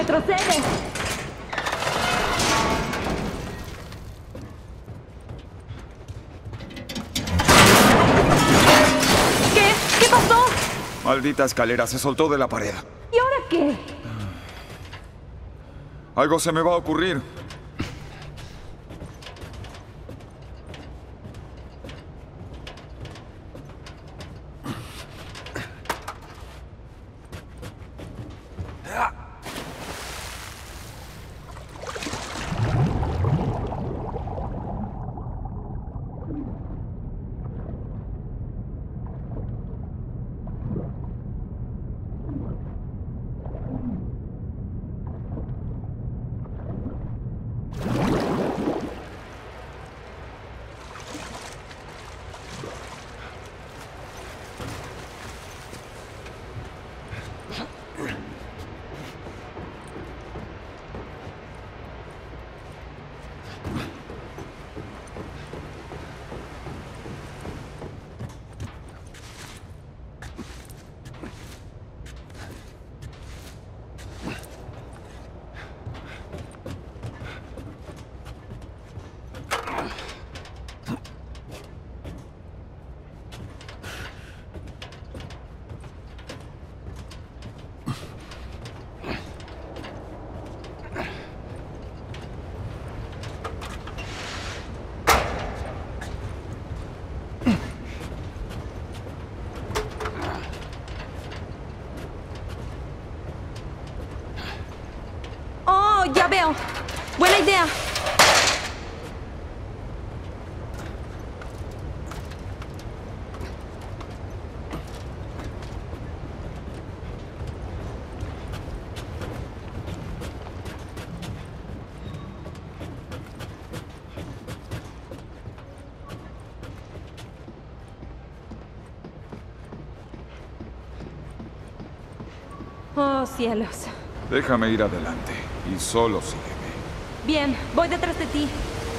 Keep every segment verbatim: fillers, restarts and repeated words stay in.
¡Retrocede! ¿Qué? ¿Qué pasó? Maldita escalera, se soltó de la pared. ¿Y ahora qué? Algo se me va a ocurrir. Ya veo. Buena idea. Oh, cielos. Déjame ir adelante y solo sígueme. Bien, voy detrás de ti.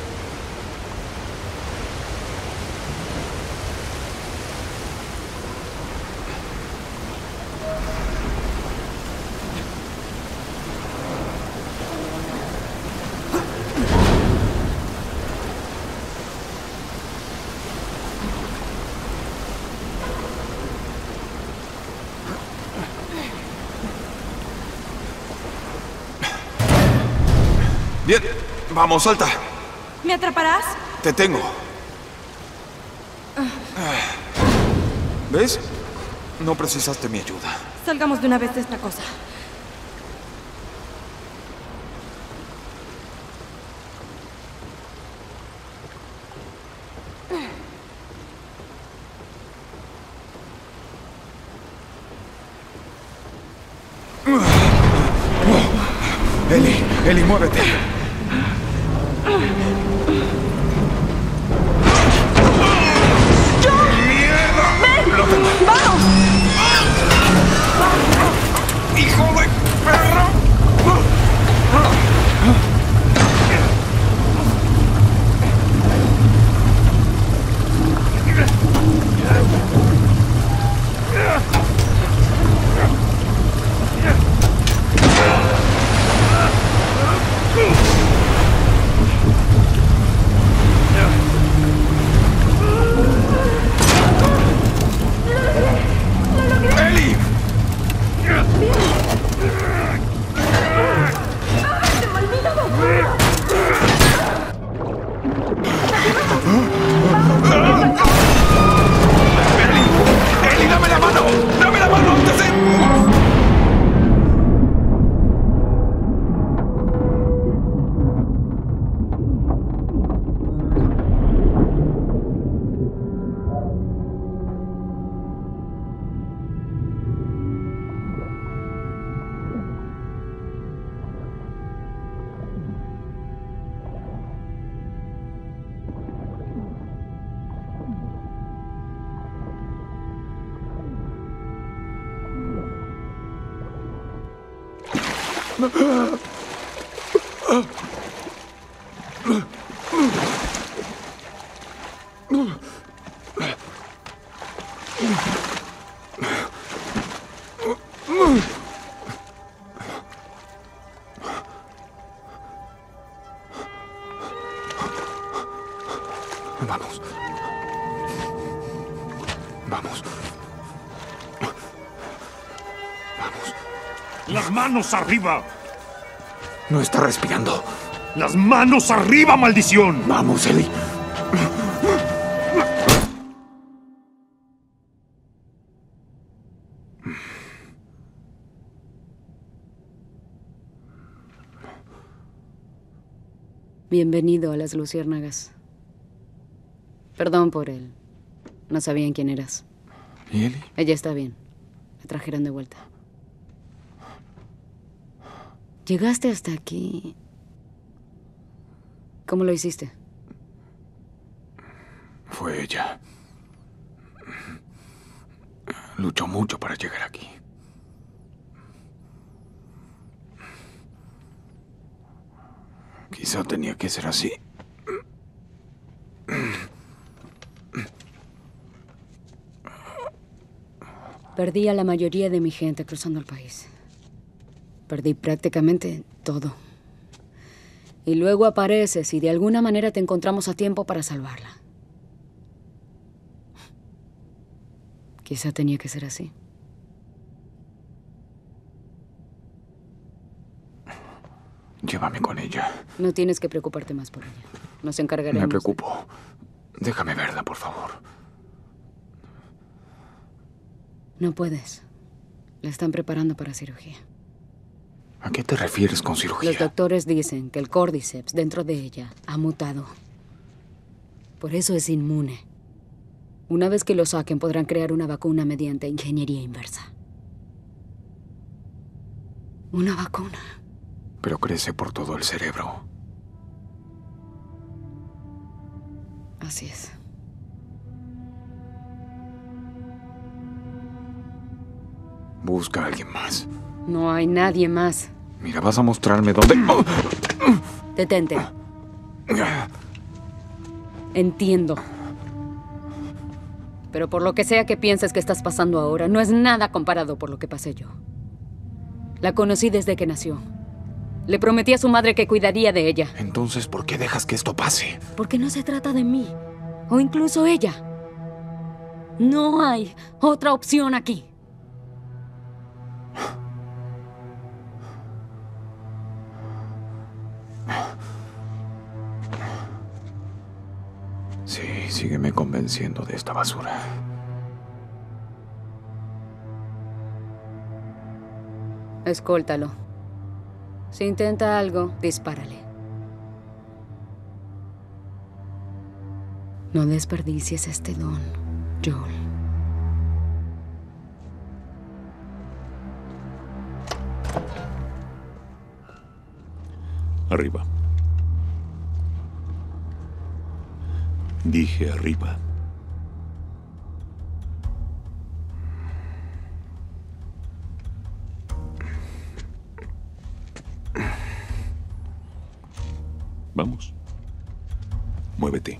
Bien, vamos, salta. ¿Me atraparás? Te tengo. ¿Ves? No precisaste mi ayuda. Salgamos de una vez de esta cosa. Ellie, Ellie, muévete. ¡John! ¡Mierda! ¡Ven! ¡Lo tengo! ¡Vamos! ¡Hijo de perro! ¡Ellie! ¡Ellie! ¡Ellie, dame la mano! ¡Dame la mano antes de... Vamos. Vamos. Vamos. ¡Las manos arriba! No está respirando. ¡Las manos arriba, maldición! Vamos, Ellie. Bienvenido a las Luciérnagas. Perdón por él. No sabían quién eras. ¿Y Ellie? Ella está bien. La trajeron de vuelta. Llegaste hasta aquí. ¿Cómo lo hiciste? Fue ella. Luchó mucho para llegar aquí. Quizá tenía que ser así. Perdí a la mayoría de mi gente cruzando el país. Perdí prácticamente todo. Y luego apareces y de alguna manera te encontramos a tiempo para salvarla. Quizá tenía que ser así. Llévame con ella. No tienes que preocuparte más por ella. Nos encargaremos. Me preocupo. Déjame verla, por favor. No puedes. La están preparando para cirugía. ¿A qué te refieres con cirugía? Los doctores dicen que el Cordyceps dentro de ella ha mutado. Por eso es inmune. Una vez que lo saquen, podrán crear una vacuna mediante ingeniería inversa. Una vacuna. Pero crece por todo el cerebro. Así es. Busca a alguien más. No hay nadie más. Mira, vas a mostrarme dónde... ¡Oh! Detente. Entiendo. Pero por lo que sea que pienses que estás pasando ahora, no es nada comparado por lo que pasé yo. La conocí desde que nació. Le prometí a su madre que cuidaría de ella. Entonces, ¿por qué dejas que esto pase? Porque no se trata de mí. O incluso ella. No hay otra opción aquí. Sí, sígueme convenciendo de esta basura. Escóltalo. Si intenta algo, dispárale. No desperdicies este don, Joel. Arriba. Dije arriba. Vamos. Muévete.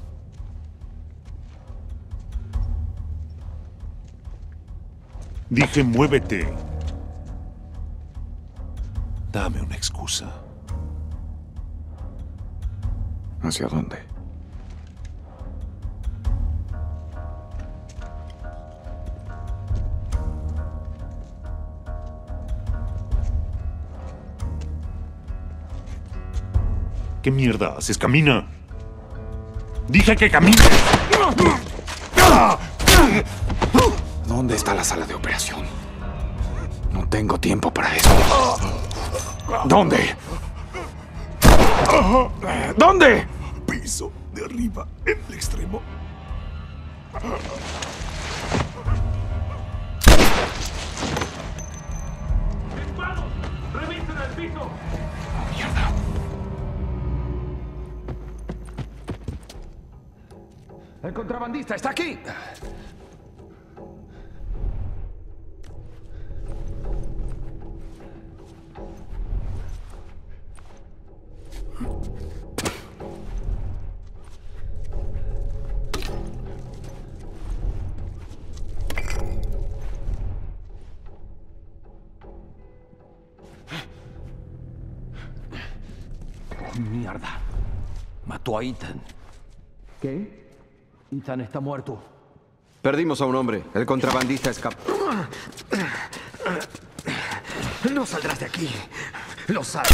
Dije, muévete. Dame una excusa. ¿Hacia dónde? ¿Qué mierda haces? ¡Camina! ¡Dije que camine! ¿Dónde está la sala de operación? No tengo tiempo para eso. ¿Dónde? ¿Dónde? Piso de arriba, en el extremo. ¡Disparos! ¡Revisen el piso! Oh, mierda. ¡El contrabandista está aquí! Mierda. Mató a Ethan. ¿Qué? Ethan está muerto. Perdimos a un hombre. El contrabandista escapó. No saldrás de aquí. Lo sabes.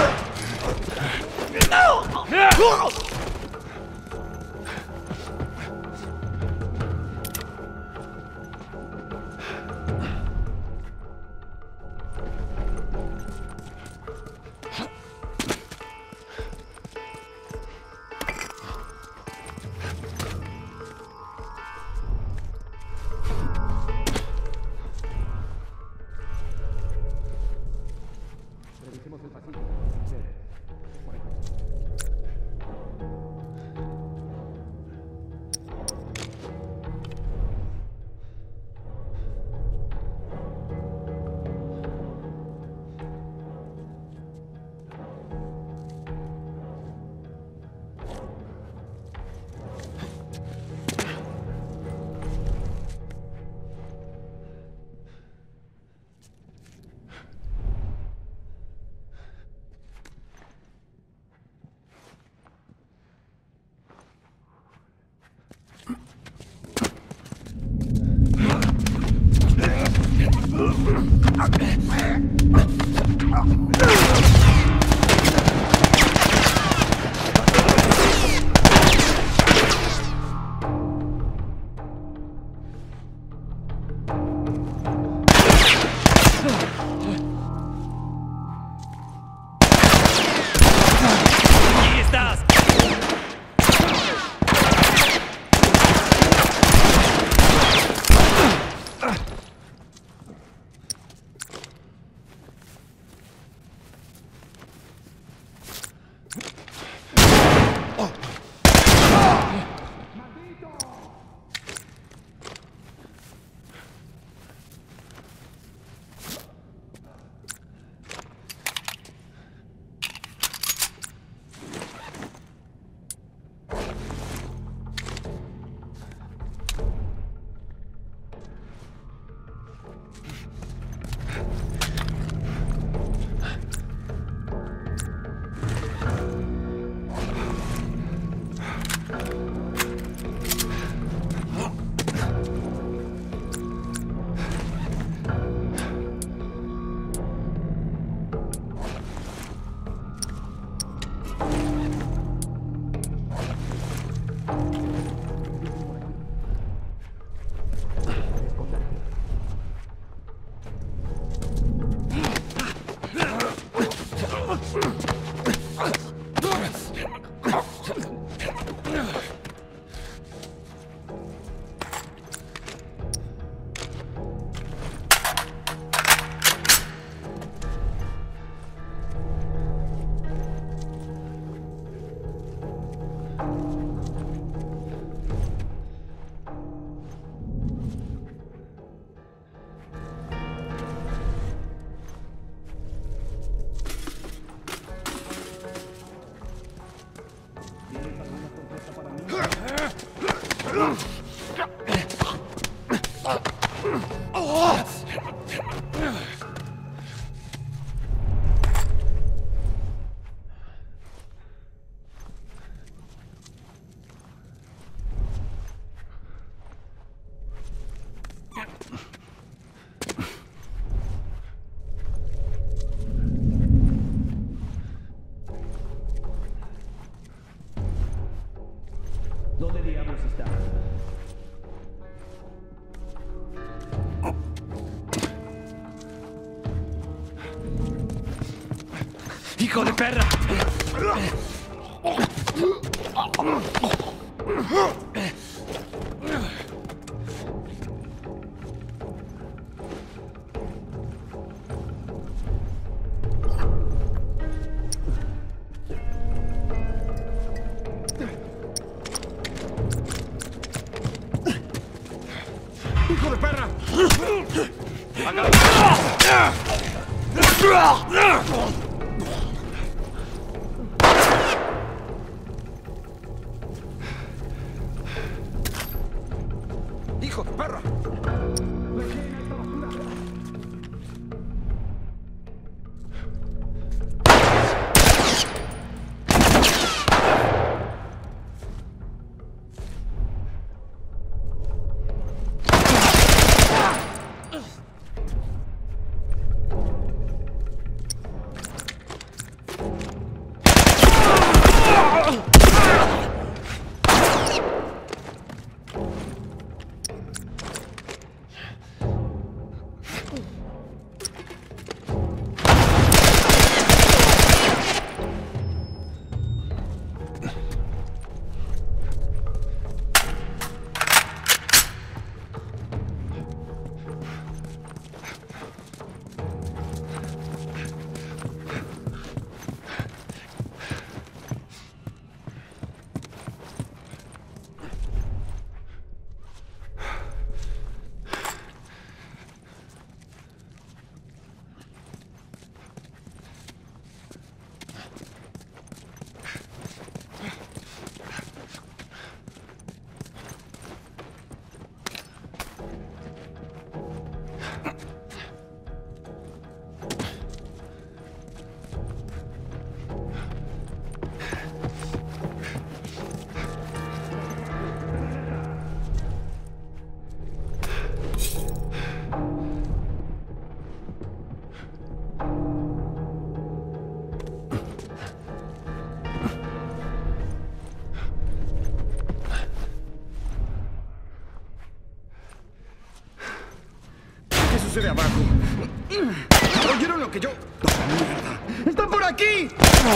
¿Dónde diablos está? ¡Hijo de perra! ¡Hijo de perra! ¡Hijo de perra! puse de abajo. ¿Oyeron lo que yo...? ¡Oh, mierda! ¡Están por aquí!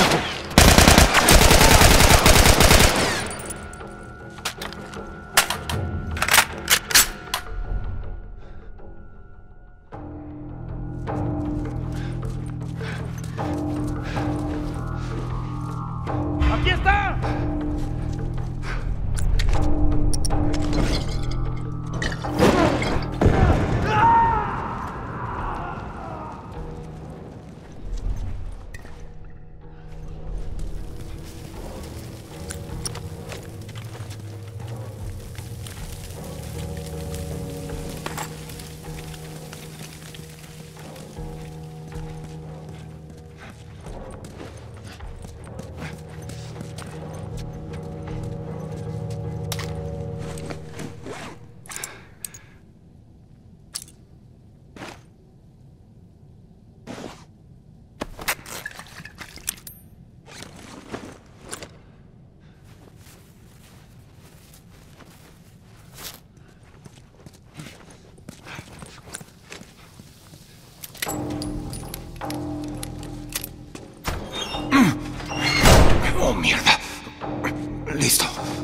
¡Aquí está! ¡Oh, mierda! Listo.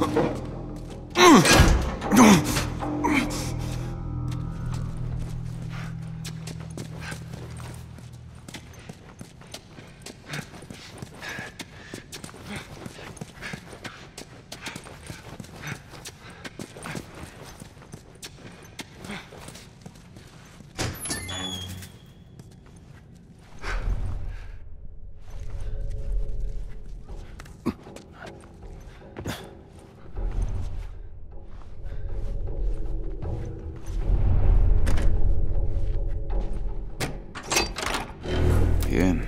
Bien.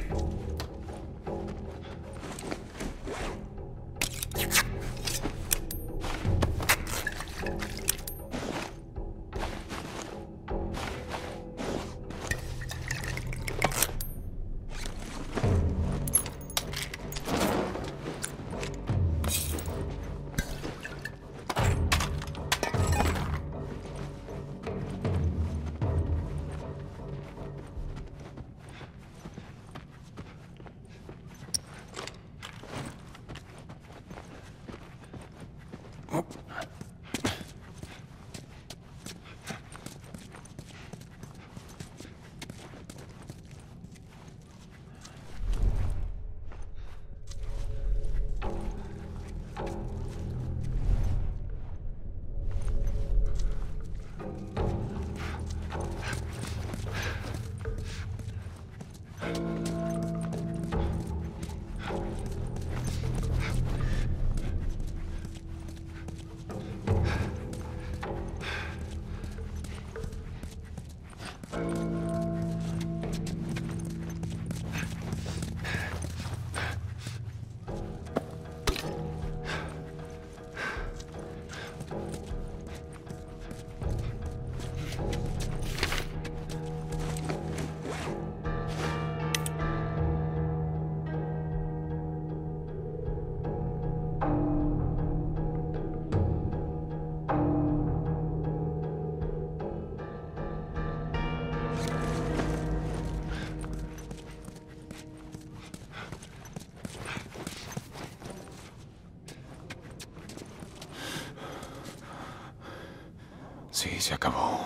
Sí, se acabó.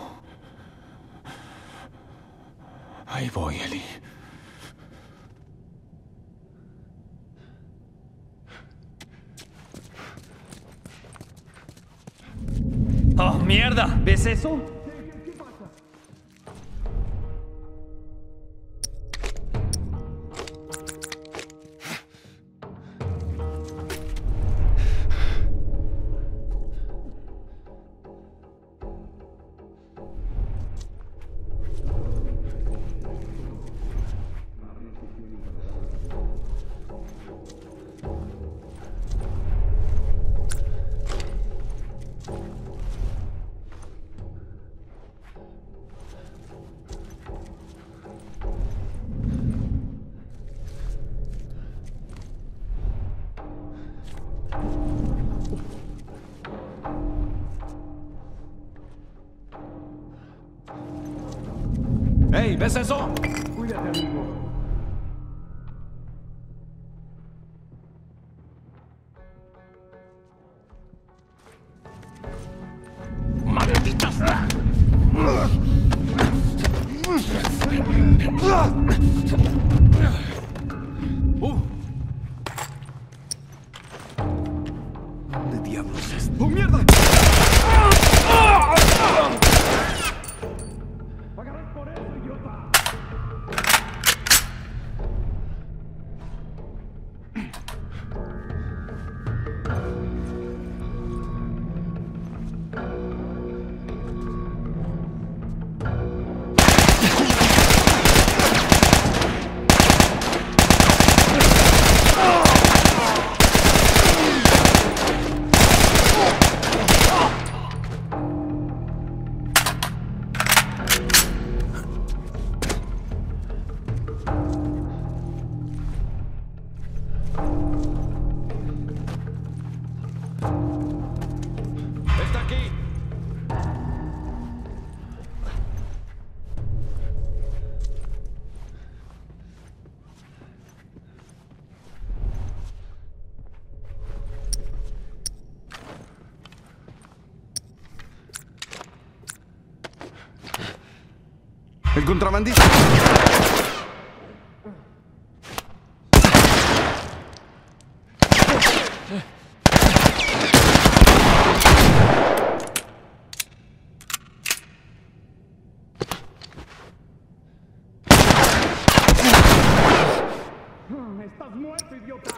Ahí voy, Ellie. ¡Oh, mierda! ¿Ves eso? ¡Ey! ¿Ves eso? Cuídate, amigo. ¡Malditas! Uh. ¿Dónde diablos es? ¡Oh, mierda! ¡Pagarás por eso, idiota! ¡Está aquí! ¡El contrabandista! ¡Estás muerto, idiota!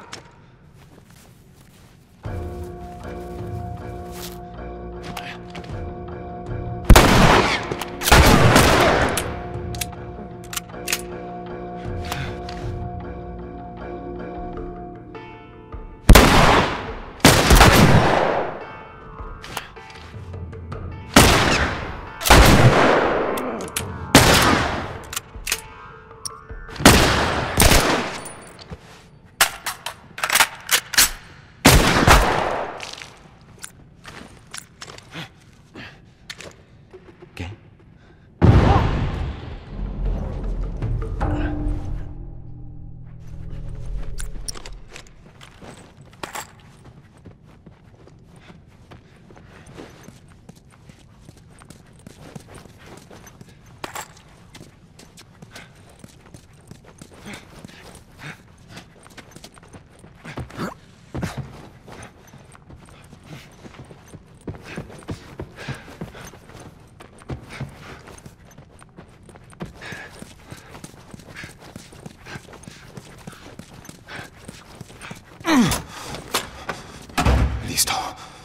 ¿Qué? Listo.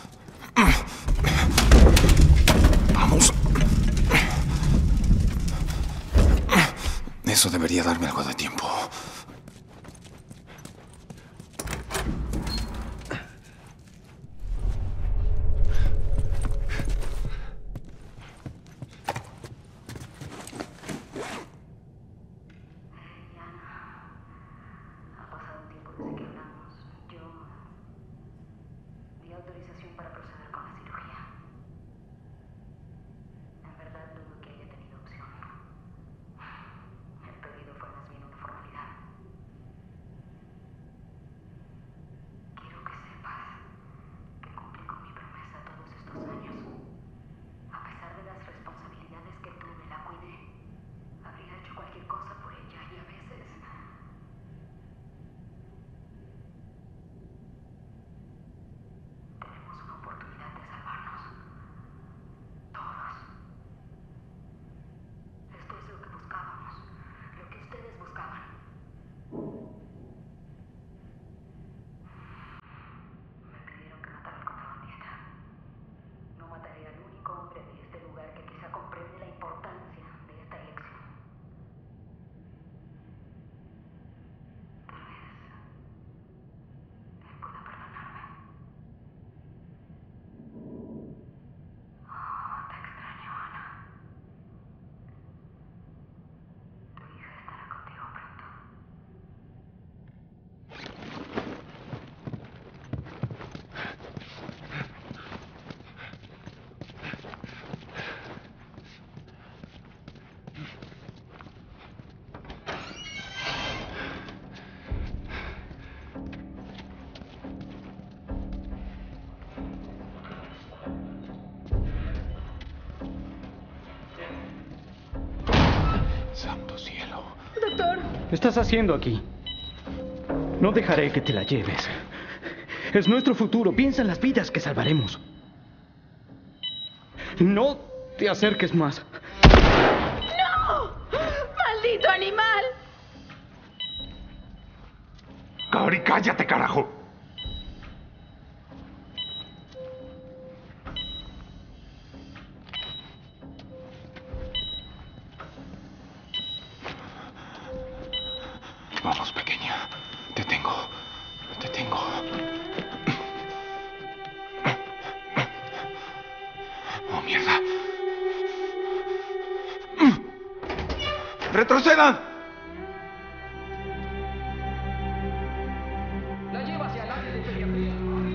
Vamos. Eso debería darme algo de tiempo. Ha pasado un tiempo desde que hablamos. Yo di autorización para proceder con la cirugía. En verdad dudo que haya tenido opción. El pedido fue más bien una formalidad. Quiero que sepas que cumplí con mi promesa todos estos años. A pesar de las responsabilidades que tuve, la cuidé. Habría hecho cualquier cosa por ella y a veces... Tenemos una oportunidad estás haciendo aquí? No dejaré que te la lleves. Es nuestro futuro. Piensa en las vidas que salvaremos. No te acerques más. ¡No! ¡Maldito animal! Cari, cállate, carajo. Vamos, pequeña. Te tengo. Te tengo. Oh, mierda. ¡Retrocedan! La lleva hacia el área de pediatría.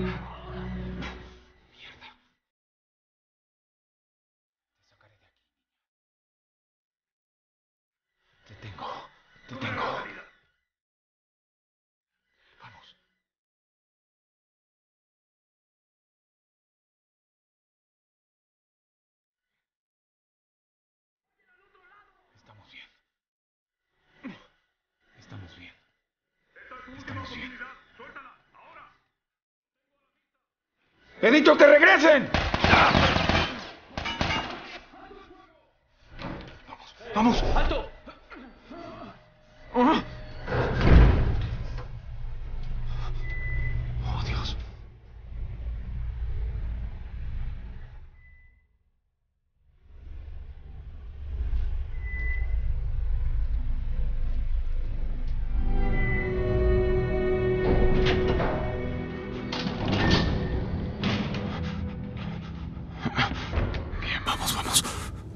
Mierda. Te sacaré de aquí. Te tengo. Te tengo. Vamos. Estamos bien. Estamos bien. Estamos bien. ¡He dicho que regresen! Vamos, vamos. ¡Alto! Oh, Dios. Bien, vamos, vamos.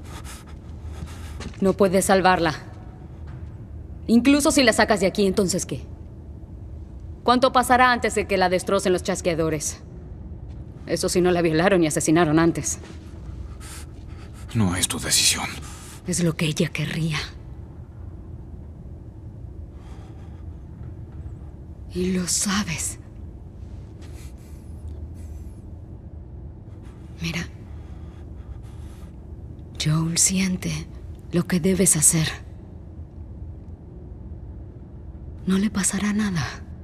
No puedes salvarla. Incluso si la sacas de aquí, ¿entonces qué? ¿Cuánto pasará antes de que la destrocen los chasqueadores? Eso si no la violaron y asesinaron antes. No es tu decisión. Es lo que ella querría. Y lo sabes. Mira. Joel siente lo que debes hacer. No le pasará nada.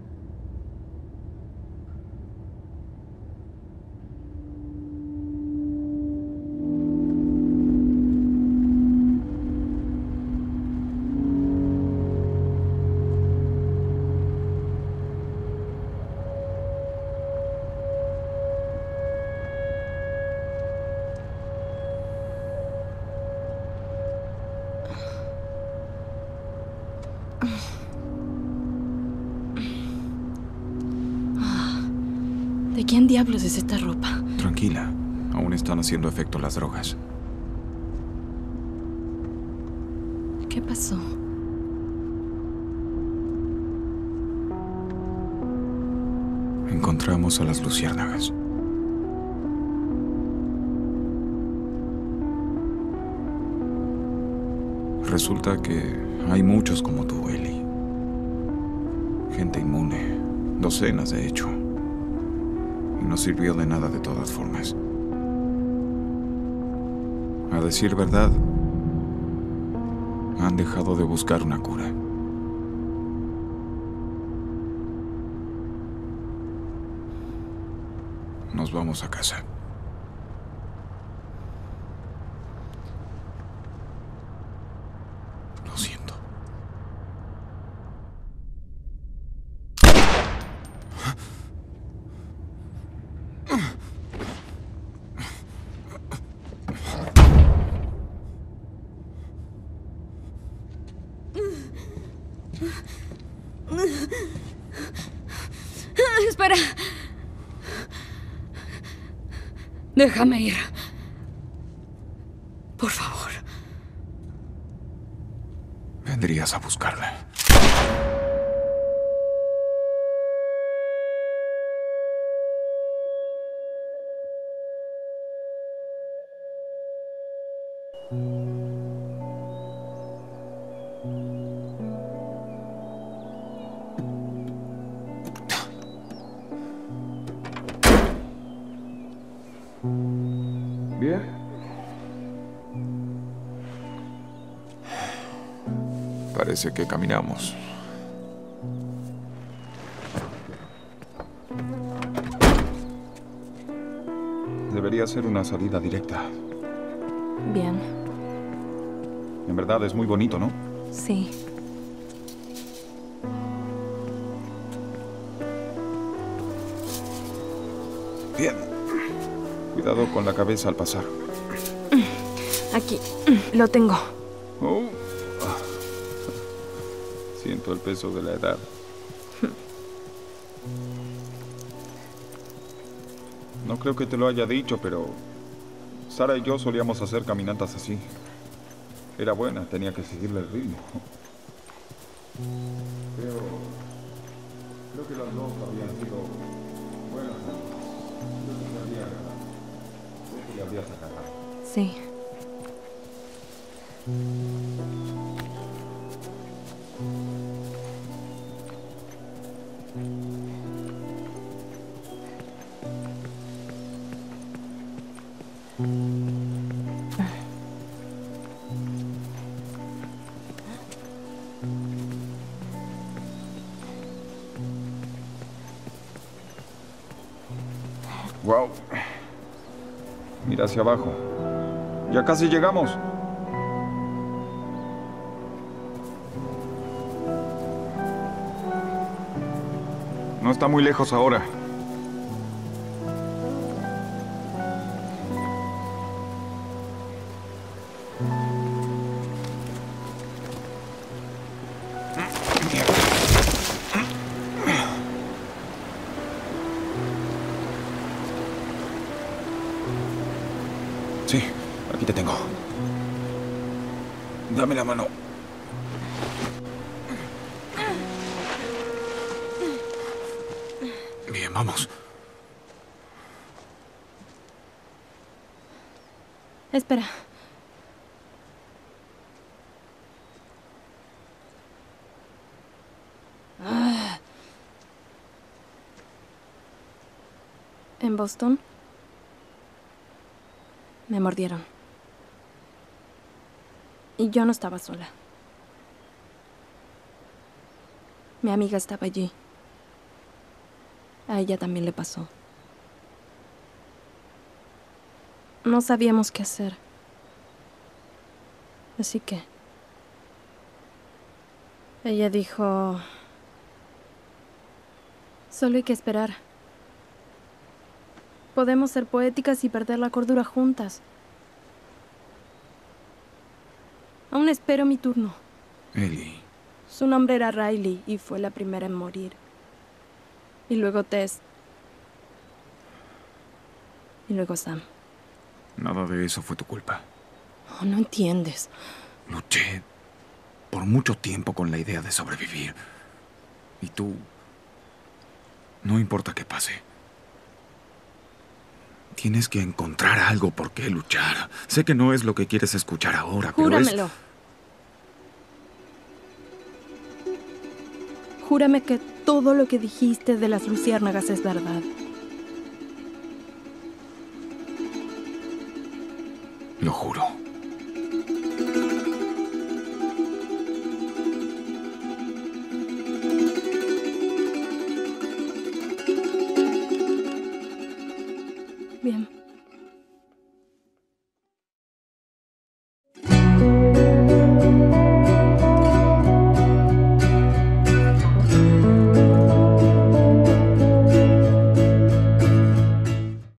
¿De quién diablos es esta ropa? Tranquila. Aún están haciendo efecto las drogas. ¿Qué pasó? Encontramos a las luciérnagas. Resulta que hay muchos como tú, Ellie. Gente inmune. Docenas, de hecho. Y no sirvió de nada de todas formas. A decir verdad, han dejado de buscar una cura. Nos vamos a casa. Lo siento. Espera. Déjame ir. Por favor. Vendrías a buscarla. Bien. Parece que caminamos. Debería ser una salida directa. Bien. En verdad es muy bonito, ¿no? Sí. Bien. Cuidado con la cabeza al pasar. Aquí. Lo tengo. Oh. Ah. Siento el peso de la edad. No creo que te lo haya dicho, pero Sara y yo solíamos hacer caminatas así. Era buena, tenía que seguirle el ritmo. Creo, creo que las dos habían sido buenas. Creo que se había, creo que le había sacado. Sí. Wow. Mira hacia abajo. Ya casi llegamos. No está muy lejos ahora. Sí, aquí te tengo. Dame la mano. Bien, vamos. Espera. Ah. En Boston me mordieron. Y yo no estaba sola. Mi amiga estaba allí. A ella también le pasó. No sabíamos qué hacer. Así que ella dijo, solo hay que esperar. Podemos ser poéticas y perder la cordura juntas. Aún espero mi turno. Ellie. Su nombre era Riley y fue la primera en morir. Y luego Tess. Y luego Sam. Nada de eso fue tu culpa. Oh, no entiendes. Luché por mucho tiempo con la idea de sobrevivir. Y tú... No importa qué pase. Tienes que encontrar algo por qué luchar. Sé que no es lo que quieres escuchar ahora, pero es... Júramelo. Júrame que todo lo que dijiste de las luciérnagas es verdad. Lo juro.